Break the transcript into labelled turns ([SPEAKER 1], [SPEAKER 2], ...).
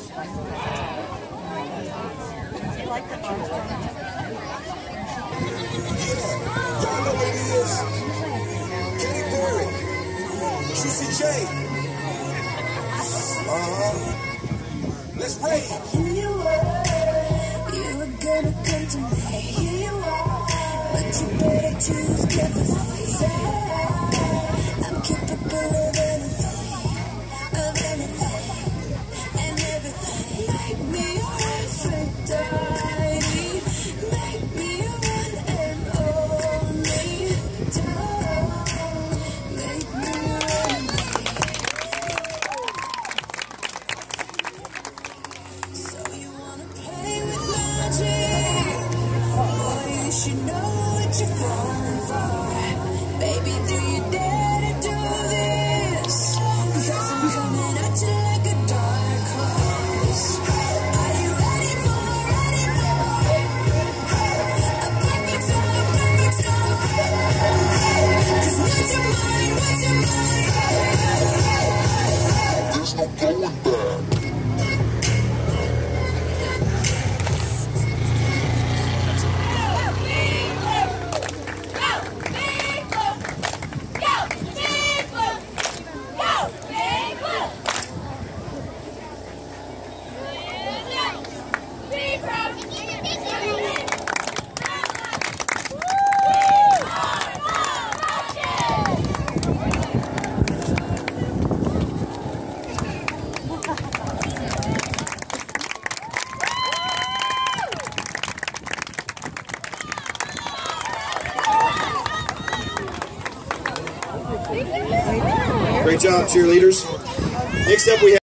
[SPEAKER 1] Y'all know what it is. Katy Perry. Juicy J. Let's rage.
[SPEAKER 2] Here you were gonna come to me. Here you are, but you better choose carefully. I'm capable of anything, and everything. Make me your Aphrodite. Make me your one and only. Don't make me your enemy. So you wanna play with magic? Boy, you should know what you're falling for. Baby, do you dare to do this? 'Cause I'm coming at you like a dark horse. Are you ready for a perfect storm? 'Cause what's your mind?
[SPEAKER 1] There's no going back.
[SPEAKER 3] Great job, cheerleaders. Next up we have